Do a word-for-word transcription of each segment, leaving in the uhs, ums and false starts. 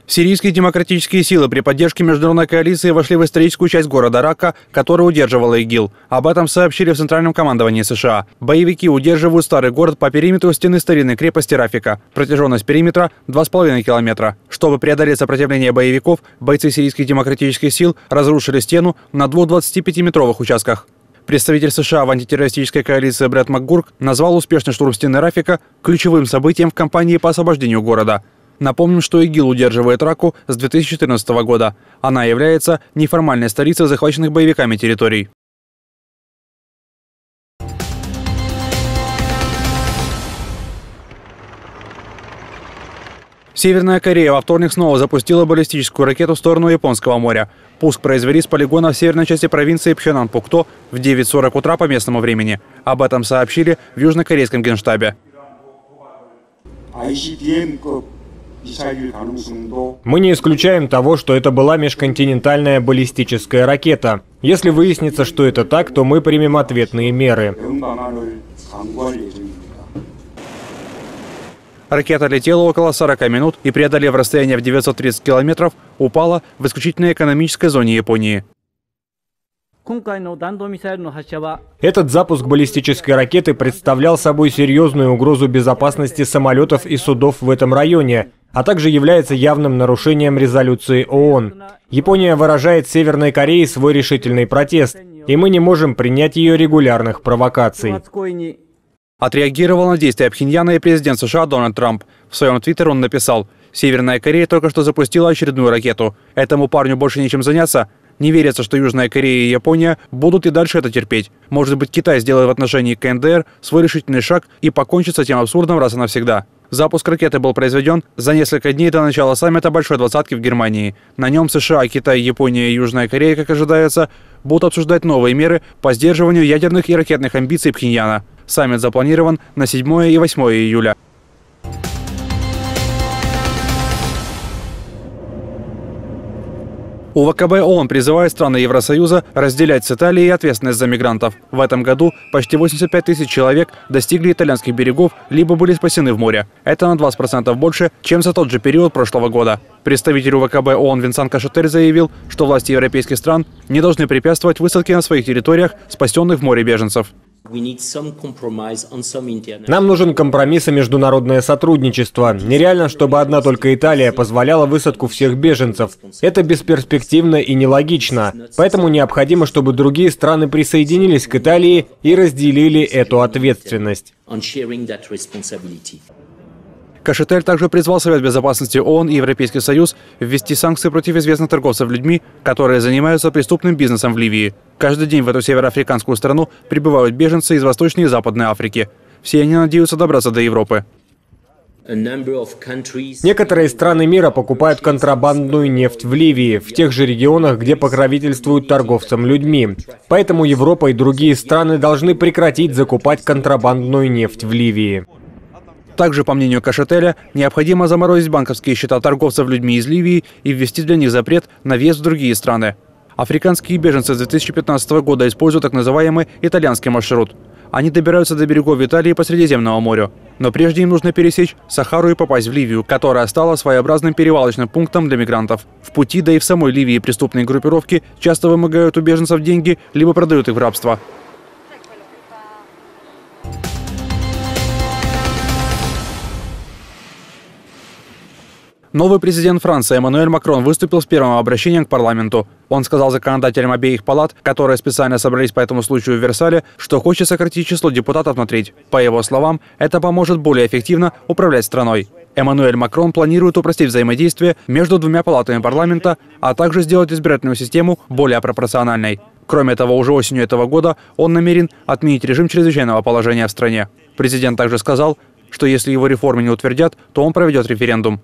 Сирийские демократические силы при поддержке международной коалиции вошли в историческую часть города Рака, которую удерживала ИГИЛ. Об этом сообщили в Центральном командовании США. Боевики удерживают старый город по периметру стены старинной крепости Рафика. Протяженность периметра – два с половиной километра. Чтобы преодолеть сопротивление боевиков, бойцы сирийских демократических сил разрушили стену на двух двадцатипятиметровых участках. Представитель США в антитеррористической коалиции Брэд МакГурк назвал успешный штурм стены Рафика ключевым событием в кампании по освобождению города. Напомним, что ИГИЛ удерживает Раку с две тысячи четырнадцатого года. Она является неформальной столицей захваченных боевиками территорий. Северная Корея во вторник снова запустила баллистическую ракету в сторону Японского моря. Пуск произвели с полигона в северной части провинции Пхёнан-Пукто в девять сорок утра по местному времени. Об этом сообщили в южнокорейском генштабе. Мы не исключаем того, что это была межконтинентальная баллистическая ракета. Если выяснится, что это так, то мы примем ответные меры. Ракета летела около сорока минут и, преодолев расстояние в девятьсот тридцать километров, упала в исключительно экономической зоне Японии. Этот запуск баллистической ракеты представлял собой серьезную угрозу безопасности самолетов и судов в этом районе, а также является явным нарушением резолюции ООН. Япония выражает Северной Корее свой решительный протест, и мы не можем принять ее регулярных провокаций. Отреагировал на действия Пхеньяна и президент США Дональд Трамп. В своем твиттере он написал: «Северная Корея только что запустила очередную ракету. Этому парню больше нечем заняться. Не верится, что Южная Корея и Япония будут и дальше это терпеть. Может быть, Китай сделает в отношении КНДР свой решительный шаг и покончит с этим абсурдом раз и навсегда». Запуск ракеты был произведен за несколько дней до начала саммита Большой Двадцатки в Германии. На нем США, Китай, Япония и Южная Корея, как ожидается, будут обсуждать новые меры по сдерживанию ядерных и ракетных амбиций Пхеньяна. Саммит запланирован на седьмое и восьмое июля. УВКБ ООН призывает страны Евросоюза разделять с Италией ответственность за мигрантов. В этом году почти восемьдесят пять тысяч человек достигли итальянских берегов, либо были спасены в море. Это на двадцать процентов больше, чем за тот же период прошлого года. Представитель УВКБ ООН Винсан Кашетель заявил, что власти европейских стран не должны препятствовать высадке на своих территориях спасенных в море беженцев. Нам нужен компромисс и международное сотрудничество. Нереально, чтобы одна только Италия позволяла высадку всех беженцев. Это бесперспективно и нелогично. Поэтому необходимо, чтобы другие страны присоединились к Италии и разделили эту ответственность. Кашетель также призвал Совет Безопасности ООН и Европейский Союз ввести санкции против известных торговцев людьми, которые занимаются преступным бизнесом в Ливии. Каждый день в эту североафриканскую страну прибывают беженцы из Восточной и Западной Африки. Все они надеются добраться до Европы. Некоторые страны мира покупают контрабандную нефть в Ливии, в тех же регионах, где покровительствуют торговцам людьми. Поэтому Европа и другие страны должны прекратить закупать контрабандную нефть в Ливии. Также, по мнению Кашетеля, необходимо заморозить банковские счета торговцев людьми из Ливии и ввести для них запрет на въезд в другие страны. Африканские беженцы с две тысячи пятнадцатого года используют так называемый итальянский маршрут. Они добираются до берегов Италии по Средиземному морю. Но прежде им нужно пересечь Сахару и попасть в Ливию, которая стала своеобразным перевалочным пунктом для мигрантов. В пути, да и в самой Ливии преступные группировки часто вымогают у беженцев деньги, либо продают их в рабство. Новый президент Франции Эммануэль Макрон выступил с первым обращением к парламенту. Он сказал законодателям обеих палат, которые специально собрались по этому случаю в Версале, что хочет сократить число депутатов на треть. По его словам, это поможет более эффективно управлять страной. Эммануэль Макрон планирует упростить взаимодействие между двумя палатами парламента, а также сделать избирательную систему более пропорциональной. Кроме того, уже осенью этого года он намерен отменить режим чрезвычайного положения в стране. Президент также сказал, что если его реформы не утвердят, то он проведет референдум.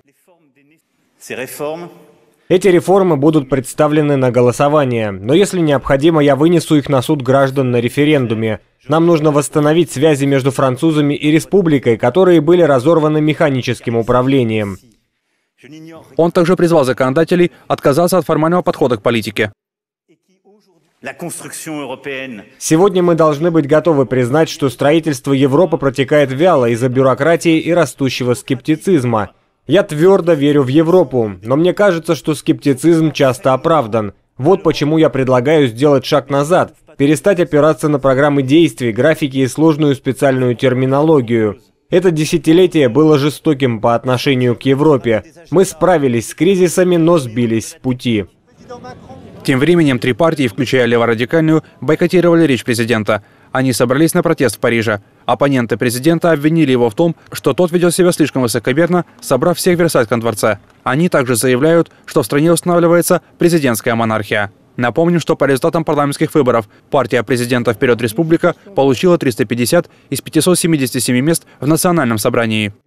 Эти реформы будут представлены на голосование, но если необходимо, я вынесу их на суд граждан на референдуме. Нам нужно восстановить связи между французами и республикой, которые были разорваны механическим управлением. Он также призвал законодателей отказаться от формального подхода к политике. Сегодня мы должны быть готовы признать, что строительство Европы протекает вяло из-за бюрократии и растущего скептицизма. Я твердо верю в Европу, но мне кажется, что скептицизм часто оправдан. Вот почему я предлагаю сделать шаг назад, перестать опираться на программы действий, графики и сложную специальную терминологию. Это десятилетие было жестоким по отношению к Европе. Мы справились с кризисами, но сбились с пути. Тем временем три партии, включая леворадикальную, бойкотировали речь президента. Они собрались на протест в Париже. Оппоненты президента обвинили его в том, что тот ведет себя слишком высокомерно, собрав всех в Версальском дворце. Они также заявляют, что в стране устанавливается президентская монархия. Напомним, что по результатам парламентских выборов партия президента «Вперед, Республика» получила триста пятьдесят из пятисот семидесяти семи мест в Национальном собрании.